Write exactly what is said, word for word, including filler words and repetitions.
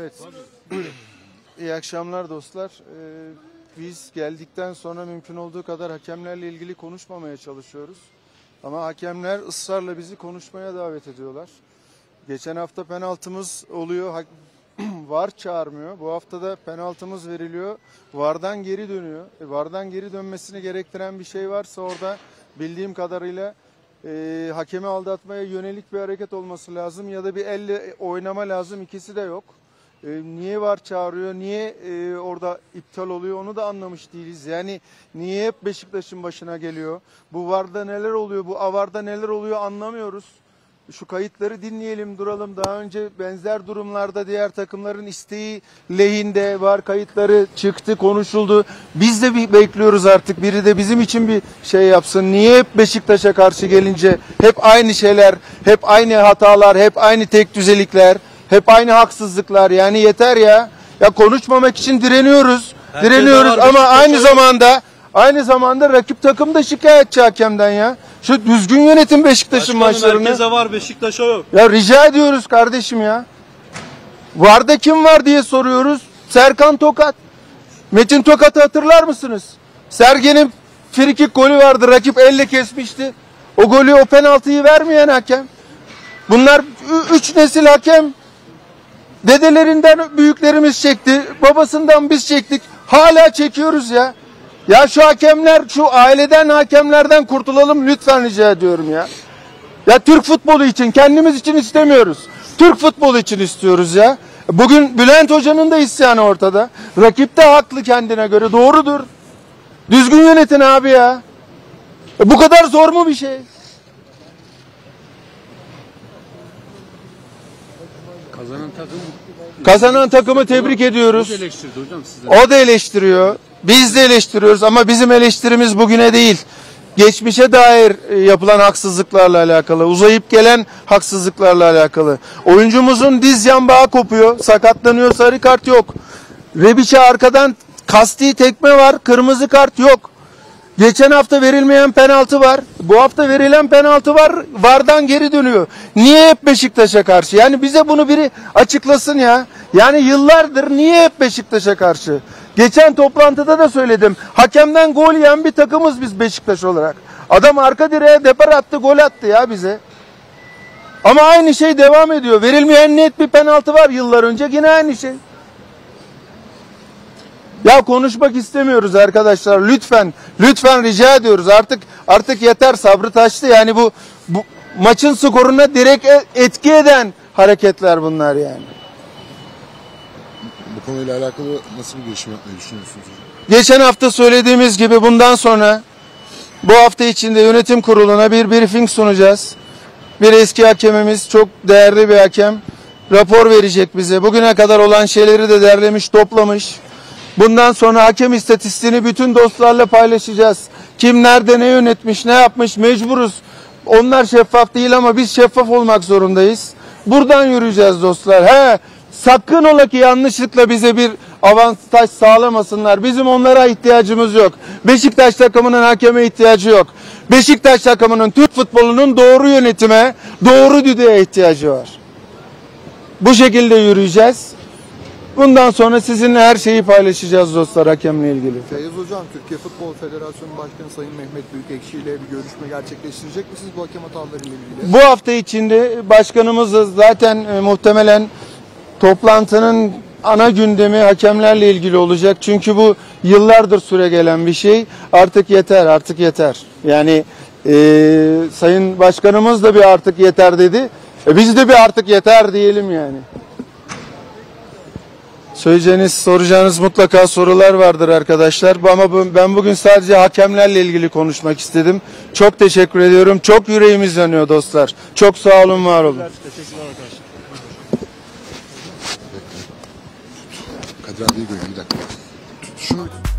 Evet. İyi akşamlar dostlar. Ee, biz geldikten sonra mümkün olduğu kadar hakemlerle ilgili konuşmamaya çalışıyoruz. Ama hakemler ısrarla bizi konuşmaya davet ediyorlar. Geçen hafta penaltımız oluyor. VAR çağırmıyor. Bu hafta da penaltımız veriliyor. VAR'dan geri dönüyor. E, VAR'dan geri dönmesini gerektiren bir şey varsa orada bildiğim kadarıyla e, hakemi aldatmaya yönelik bir hareket olması lazım ya da bir elle oynama lazım. İkisi de yok. E, niye VAR çağırıyor, niye e, orada iptal oluyor onu da anlamış değiliz. Yani niye hep Beşiktaş'ın başına geliyor? Bu VAR'da neler oluyor, bu AVAR'da neler oluyor anlamıyoruz. Şu kayıtları dinleyelim, duralım. Daha önce benzer durumlarda diğer takımların isteği lehinde VAR kayıtları çıktı, konuşuldu. Biz de bir bekliyoruz artık. Biri de bizim için bir şey yapsın. Niye hep Beşiktaş'a karşı gelince hep aynı şeyler, hep aynı hatalar, hep aynı tek düzelikler, hep aynı haksızlıklar? Yani yeter ya. Ya konuşmamak için direniyoruz. Herkes direniyoruz ama aynı zamanda aynı zamanda rakip takım da şikayetçi hakemden ya. Şu düzgün yönetim Beşiktaş'ın maçlarını. Herkese var, Beşiktaş'a yok. Ya rica ediyoruz kardeşim ya. VAR'da kim var diye soruyoruz. Serkan Tokat. Metin Tokat'ı hatırlar mısınız? Sergen'in frikik golü vardı. Rakip elle kesmişti. O golü, o penaltıyı vermeyen hakem. Bunlar üç nesil hakem. Dedelerinden büyüklerimiz çekti. Babasından biz çektik. Hala çekiyoruz ya. Ya şu hakemler, şu aileden hakemlerden kurtulalım lütfen, rica ediyorum ya. Ya Türk futbolu için, kendimiz için istemiyoruz. Türk futbolu için istiyoruz ya. Bugün Bülent Hoca'nın da isyanı ortada. Rakip de haklı kendine göre, doğrudur. Düzgün yönetin abi ya. E bu kadar zor mu bir şey? Kazanan takım Kazanan takımı tebrik ediyoruz. O da eleştirdi hocam sizden. O da eleştiriyor. Biz de eleştiriyoruz ama bizim eleştirimiz bugüne değil. Geçmişe dair yapılan haksızlıklarla alakalı, uzayıp gelen haksızlıklarla alakalı. Oyuncumuzun diz yanbağı kopuyor, sakatlanıyor, sarı kart yok. Rebiç'e arkadan kasti tekme var, kırmızı kart yok. Geçen hafta verilmeyen penaltı var. Bu hafta verilen penaltı var. VAR'dan geri dönüyor. Niye hep Beşiktaş'a karşı? Yani bize bunu biri açıklasın ya. Yani yıllardır niye hep Beşiktaş'a karşı? Geçen toplantıda da söyledim. Hakemden gol yiyen bir takımız biz Beşiktaş olarak. Adam arka direğe depar attı, gol attı ya bize. Ama aynı şey devam ediyor. Verilmeyen net bir penaltı var yıllar önce, yine aynı şey. Ya konuşmak istemiyoruz arkadaşlar. Lütfen, lütfen rica ediyoruz. Artık artık yeter, sabrı taştı. Yani bu, bu maçın skoruna direkt etki eden hareketler bunlar yani. Bu konuyla alakalı nasıl bir gelişme yapmayı düşünüyorsunuz hocam? Geçen hafta söylediğimiz gibi bundan sonra bu hafta içinde yönetim kuruluna bir briefing sunacağız. Bir eski hakemimiz, çok değerli bir hakem, rapor verecek bize. Bugüne kadar olan şeyleri de derlemiş, toplamış. Bundan sonra hakem istatistiğini bütün dostlarla paylaşacağız. Kim nerede ne yönetmiş, ne yapmış, mecburuz. Onlar şeffaf değil ama biz şeffaf olmak zorundayız. Buradan yürüyeceğiz dostlar. He, sakın ola ki yanlışlıkla bize bir avantaj sağlamasınlar. Bizim onlara ihtiyacımız yok. Beşiktaş takımının hakeme ihtiyacı yok. Beşiktaş takımının, Türk futbolunun doğru yönetime, doğru düdüğe ihtiyacı var. Bu şekilde yürüyeceğiz. Bundan sonra sizinle her şeyi paylaşacağız dostlar, hakemle ilgili. Feyyaz Hocam, Türkiye Futbol Federasyonu Başkanı Sayın Mehmet Büyükekşi ile bir görüşme gerçekleştirecek misiniz bu hakem hatalarıyla ilgili? Bu hafta içinde başkanımız zaten e, muhtemelen toplantının ana gündemi hakemlerle ilgili olacak. Çünkü bu yıllardır süre gelen bir şey. Artık yeter, artık yeter. Yani e, Sayın Başkanımız da bir artık yeter dedi. E, biz de bir artık yeter diyelim yani. Söyleyeceğiniz, soracağınız mutlaka sorular vardır arkadaşlar. Ama ben bugün sadece hakemlerle ilgili konuşmak istedim. Çok teşekkür ediyorum. Çok yüreğimiz yanıyor dostlar. Çok sağ olun, var olun. Teşekkürler arkadaşlar. Kadir abiyi görüyorum, bir dakika. Şunu